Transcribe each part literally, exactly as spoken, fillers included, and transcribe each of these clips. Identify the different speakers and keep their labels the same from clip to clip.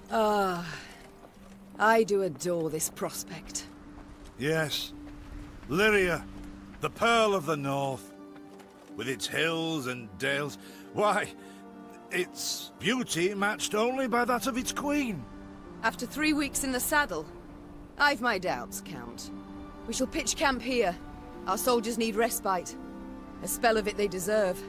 Speaker 1: Ah, I do adore this prospect.
Speaker 2: Yes. Lyria, the Pearl of the North. With its hills and dales. Why, its beauty matched only by that of its queen.
Speaker 1: After three weeks in the saddle, I've my doubts, Count. We shall pitch camp here. Our soldiers need respite. A spell of it they deserve.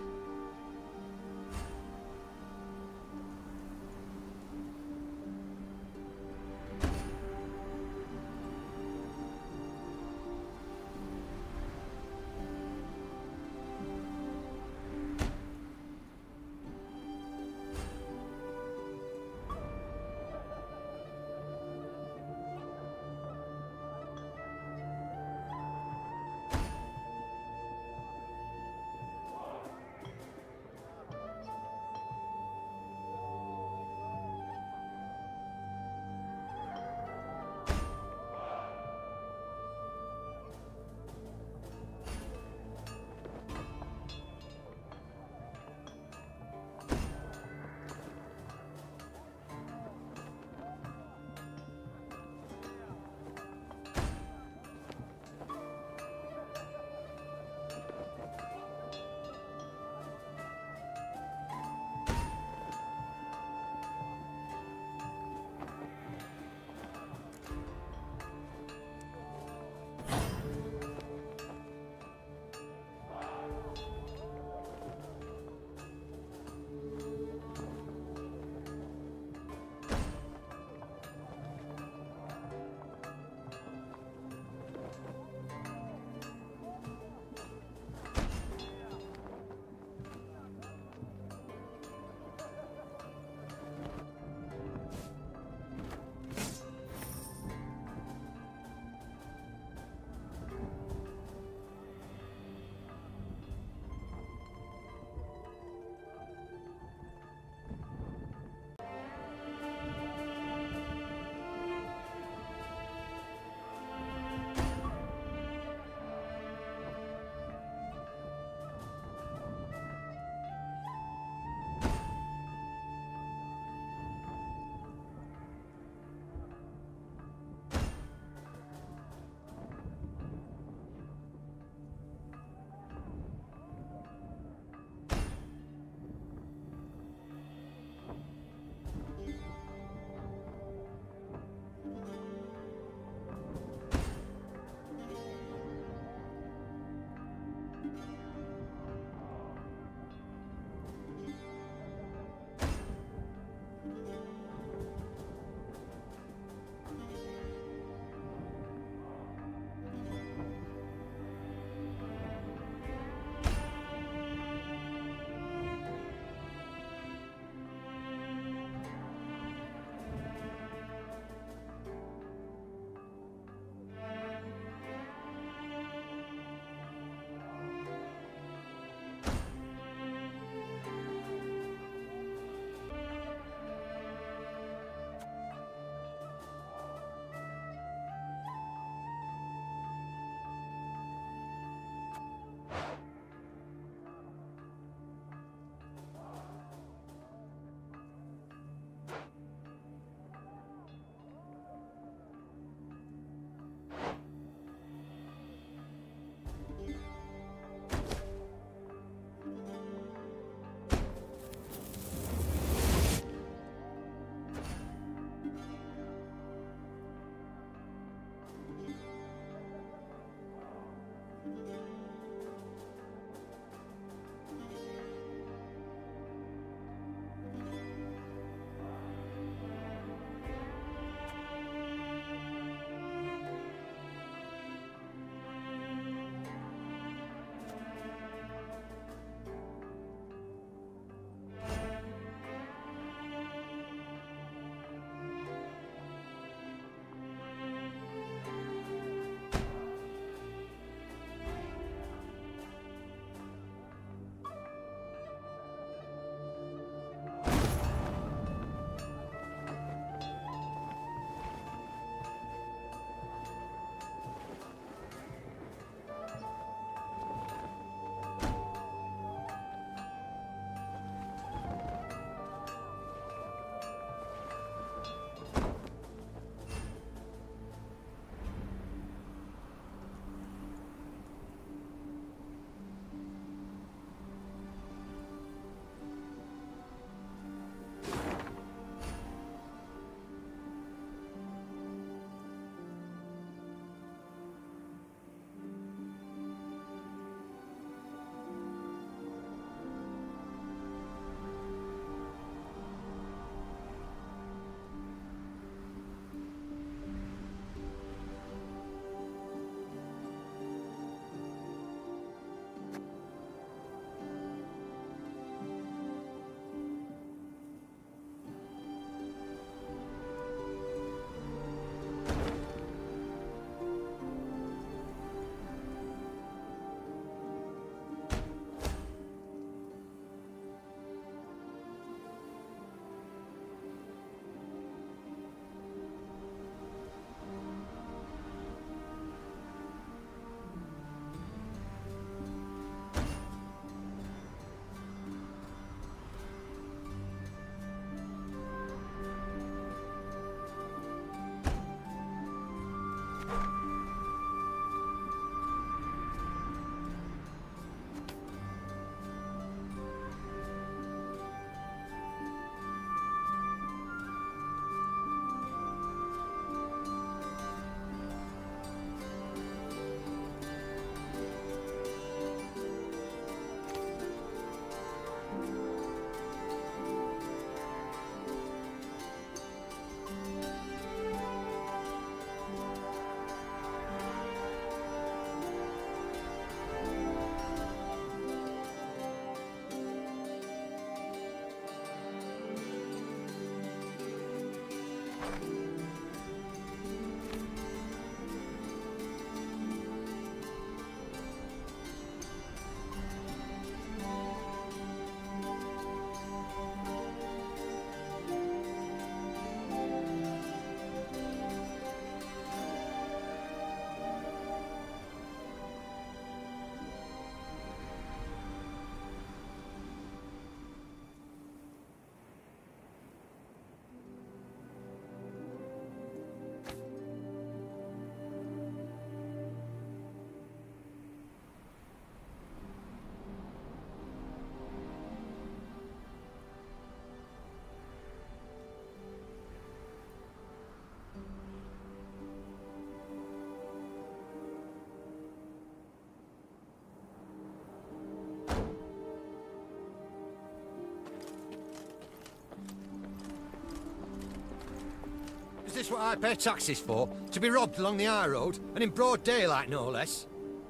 Speaker 3: this what I pay taxes for? To be robbed along the high road, and in broad daylight, no less?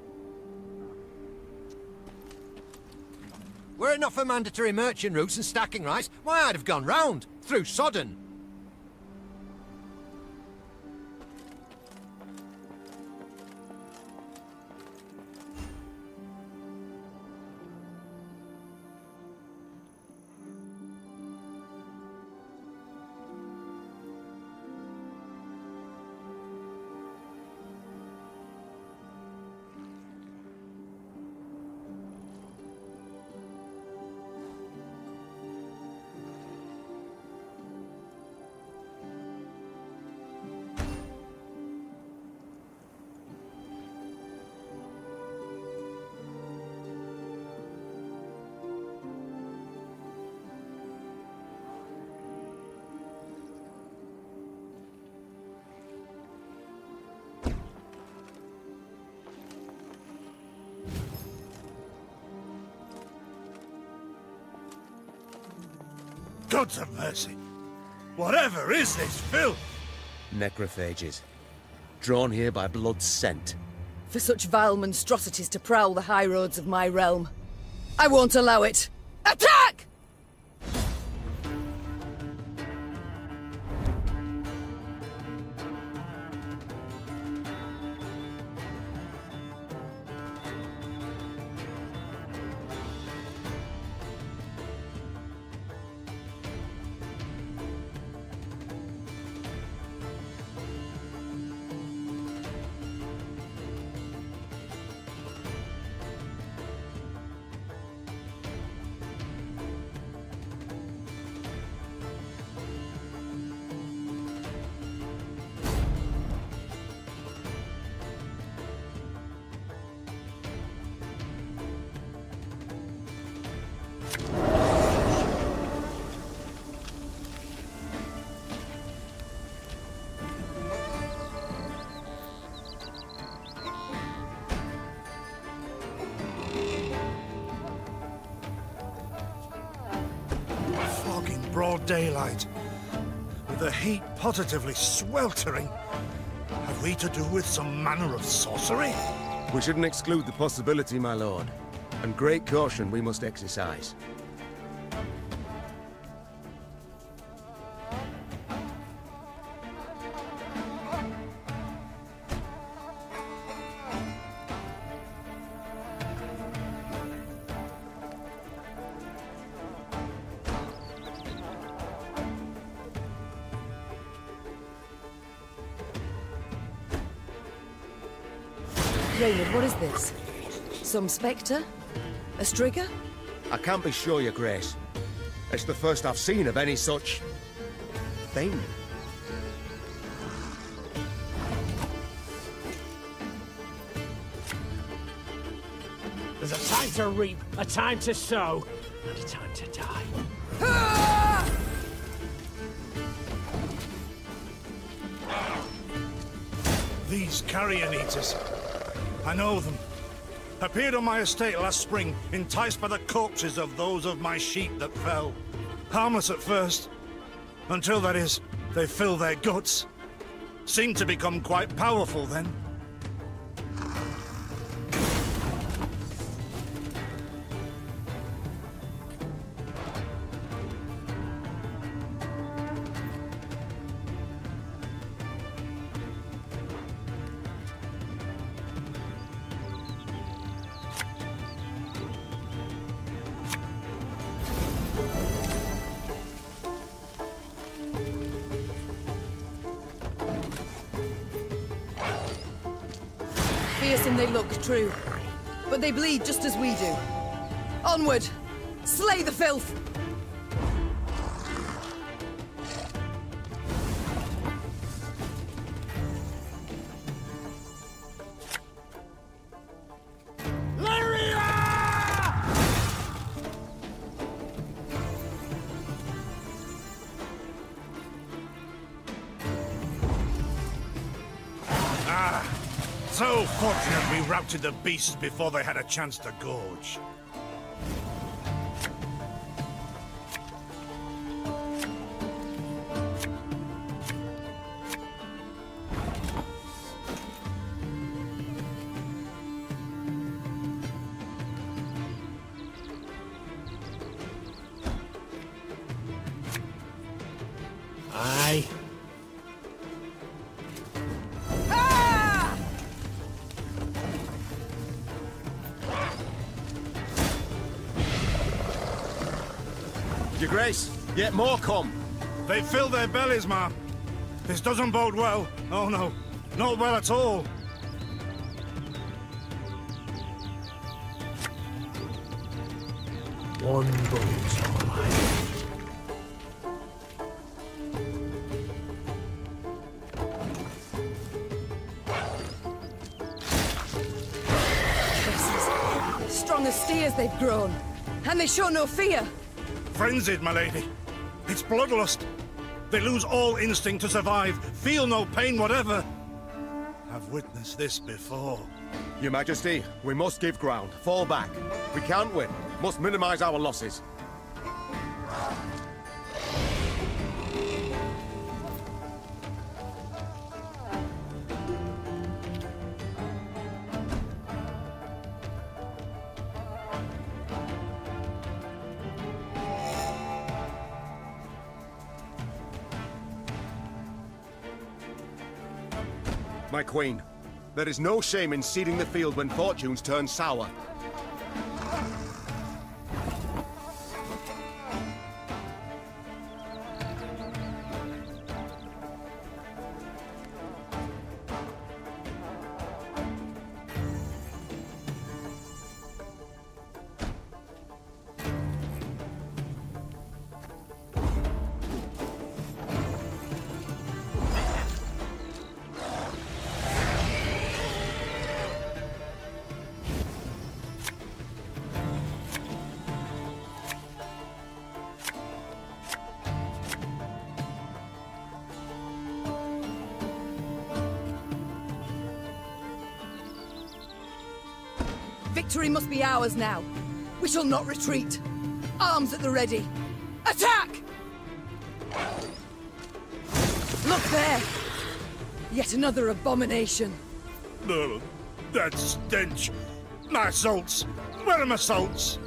Speaker 3: Were it not for mandatory merchant routes and stacking rights, why, I'd have gone round, through Sodden.
Speaker 2: Gods of mercy! Whatever is this filth?
Speaker 4: Necrophages. Drawn here by blood's scent.
Speaker 1: For such vile monstrosities to prowl the high roads of my realm. I won't allow it! Attack!
Speaker 2: Broad daylight, with the heat positively sweltering. Have we to do with some manner of sorcery?
Speaker 4: We shouldn't exclude the possibility, my lord. And great caution we must exercise.
Speaker 1: Reynard, what is this? Some spectre? A strigger?
Speaker 4: I can't be sure, your grace. It's the first I've seen of any such... thing.
Speaker 5: There's a time to reap, a time to sow, and a time to die.
Speaker 2: These carrion eaters. I know them. Appeared on my estate last spring, enticed by the corpses of those of my sheep that fell. Harmless at first. Until, that is, they fill their guts. Seemed to become quite powerful then.
Speaker 1: Fearsome they look, true. But they bleed just as we do. Onward! Slay the filth!
Speaker 2: So fortunate we routed the beasts before they had a chance to gorge.
Speaker 4: Your Grace, yet more come.
Speaker 2: They fill their bellies, ma'am. This doesn't bode well. Oh no, not well at all.
Speaker 5: One boat's all I need.
Speaker 1: Strong as steers they've grown, and they show no fear.
Speaker 2: Frenzied, my lady. It's bloodlust. They lose all instinct to survive, feel no pain whatever. I've witnessed this before.
Speaker 4: Your Majesty, we must give ground. Fall back. We can't win. Must minimize our losses. My queen, there is no shame in ceding the field when fortunes turn sour.
Speaker 1: Victory must be ours now. We shall not retreat. Arms at the ready. Attack! Look there! Yet another abomination.
Speaker 2: Ugh, that stench. My salts. Where are my salts?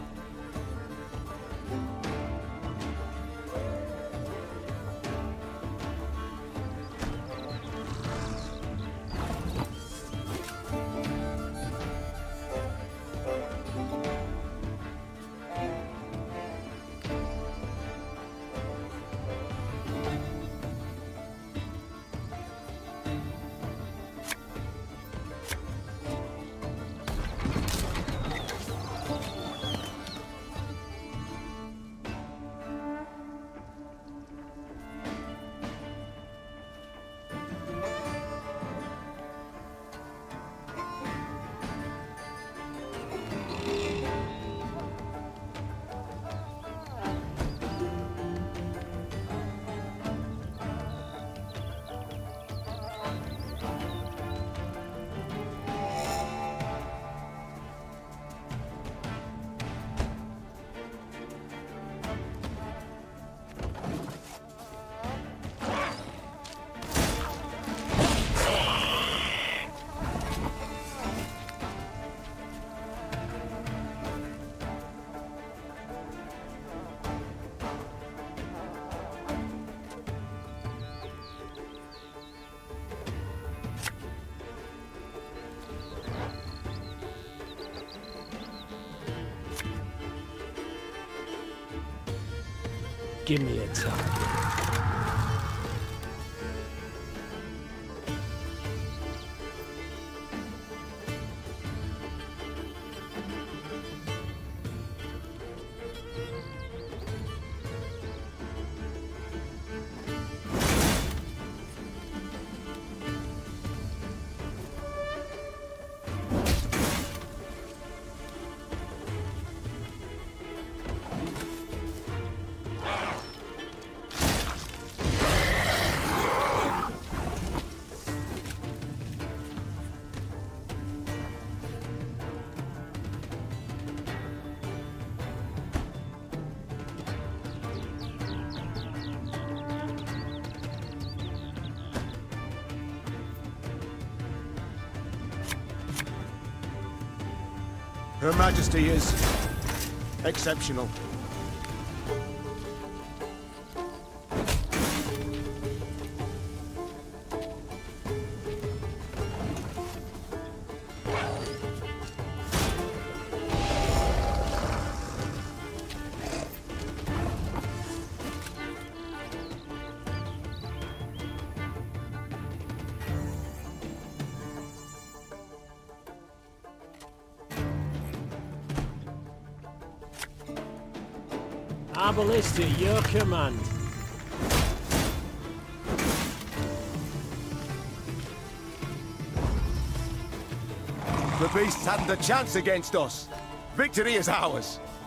Speaker 5: Give me a target.
Speaker 4: Her Majesty is exceptional.
Speaker 5: Our ballista at your command.
Speaker 4: The beasts hadn't a chance against us. Victory is ours.